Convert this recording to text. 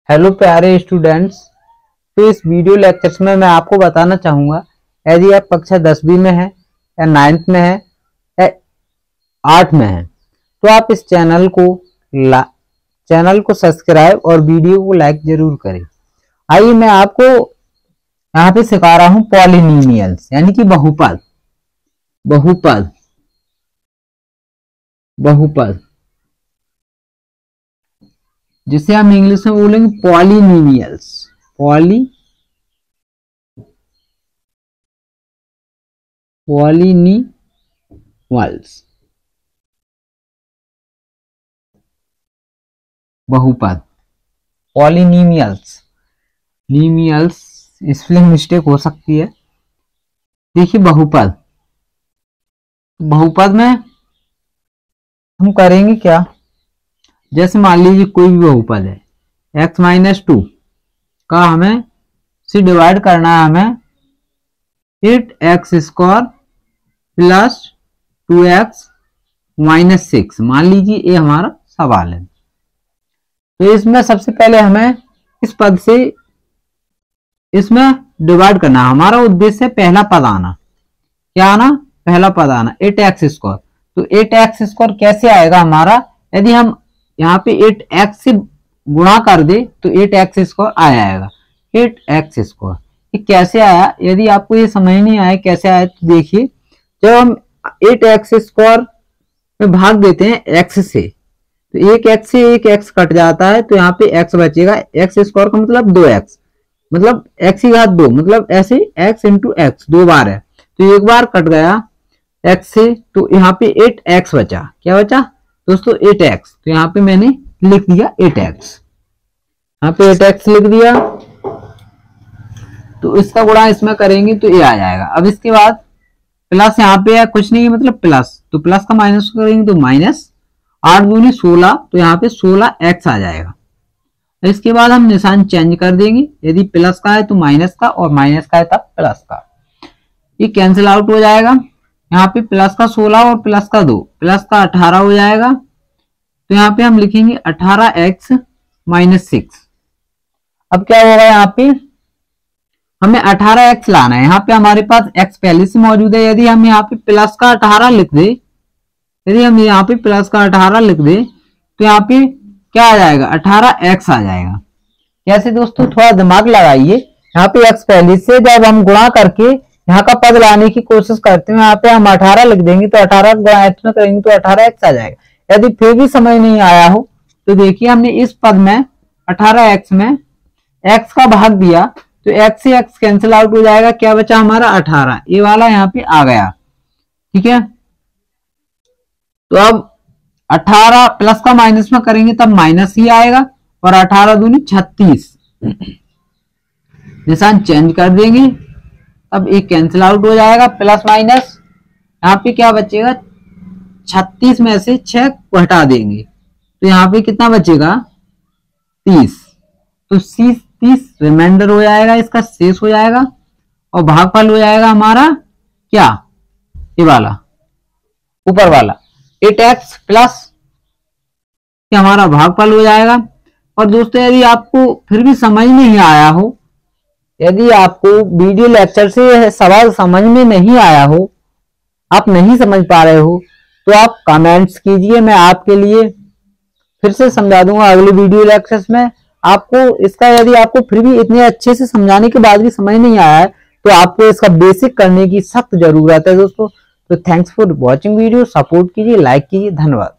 Hello प्यारे students. तो इस वीडियो लेक्चर्स में मैं आपको बताना चाहूँगा, यदि आप कक्षा 10वीं में है या 9th में है या 8 में है तो आप इस चैनल को सब्सक्राइब और वीडियो को लाइक जरूर करें। आइए मैं आपको यहाँ पे सिखा रहा हूँ पॉलिनोमियल्स यानी कि बहुपद। जिसे हम इंग्लिश में बोलेंगे पॉलिनोमियल्स। बहुपद पॉलिनोमियल्स। स्पेलिंग मिस्टेक हो सकती है। देखिए बहुपद में हम करेंगे क्या, जैसे मान लीजिए कोई भी बहुपद है x-2 का हमें से डिवाइड करना है, हमें 8x² प्लस 2x-6। मान लीजिए ये हमारा सवाल है। तो इसमें सबसे पहले हमें इस पद से इसमें डिवाइड करना है। हमारा उद्देश्य पहला पद आना। क्या आना? पहला पद आना 8x²। तो 8x² कैसे आएगा हमारा? यदि हम यहाँ पे 8x से गुणा कर दे तो 8x² आ जाएगा। 8x²। ये कैसे आया? यदि आपको ये समझ नहीं आया कैसे आया तो देखिए, जब हम 8x² में भाग देते हैं x से तो एक x से एक x कट जाता है, तो यहाँ पे x बचेगा। x² का मतलब 2x, मतलब x⁻2, मतलब ऐसे x इंटू x 2 बार है तो एक बार कट गया x से, तो यहाँ पे 8x बचा। क्या बचा दोस्तों? 8x। तो यहाँ पे मैंने लिख दिया 8x। यहाँ पे 8x लिख दिया। तो इसका गुणा इसमें करेंगे तो ये आ जाएगा। अब इसके बाद प्लस यहाँ पे है कुछ नहीं, मतलब प्लस, तो प्लस का माइनस करेंगे तो माइनस। 8 दूनी 16, तो यहाँ पे 16x आ जाएगा। इसके बाद हम निशान चेंज कर देंगे। यदि प्लस का है तो माइनस का, और माइनस का है तब प्लस का। ये कैंसिल आउट हो जाएगा। यहाँ पे प्लस का 16 और प्लस का 2, प्लस का 18 हो जाएगा। तो यहाँ पे हम लिखेंगे 18x-6। अब क्या होगा? यहाँ पे हमें 18x लाना है। यहाँ पे हमारे पास x पहले से मौजूद है। यदि हम यहाँ पे प्लस का 18 लिख दे, तो यहाँ पे क्या आ जाएगा? 18x आ जाएगा। कैसे दोस्तों? थोड़ा दिमाग लगाइए। यहाँ पे x पहले से, जब हम गुणा करके यहाँ का पद लाने की कोशिश करते हैं, यहाँ पे हम 18 लिख देंगे तो 18 गुणा x में करेंगे तो 18x आ जाएगा। यदि फिर भी समझ नहीं आया हो तो देखिए, हमने इस पद में 18x में x का भाग दिया तो x से x कैंसिल आउट हो जाएगा। क्या बचा हमारा? 18। ये वाला यहाँ पे आ गया। ठीक है, तो अब 18 प्लस का माइनस में करेंगे तब माइनस ही आएगा, और 18 दूनी 36। निशान चेंज कर देंगे, अब एक कैंसिल आउट हो जाएगा। प्लस माइनस यहाँ पे क्या बचेगा? 36 में से 6 हटा देंगे तो यहाँ पे कितना बचेगा? 30। तो 30 रिमाइंडर हो जाएगा, इसका शेष हो जाएगा, और भागफल हो जाएगा हमारा क्या? ये वाला ऊपर वाला 8x प्लस हमारा भागफल हो जाएगा। और दोस्तों, यदि आपको फिर भी समझ नहीं आया हो, यदि आपको वीडियो लेक्चर से सवाल समझ में नहीं आया हो, आप नहीं समझ पा रहे हो, तो आप कमेंट्स कीजिए। मैं आपके लिए फिर से समझा दूंगा अगले वीडियो लेक्चर्स में। आपको इसका, यदि आपको फिर भी इतने अच्छे से समझाने के बाद भी समझ नहीं आया है तो आपको इसका बेसिक करने की सख्त जरूरत है दोस्तों। तो thanks for watching video. Support कीजिए, लाइक कीजिए। धन्यवाद।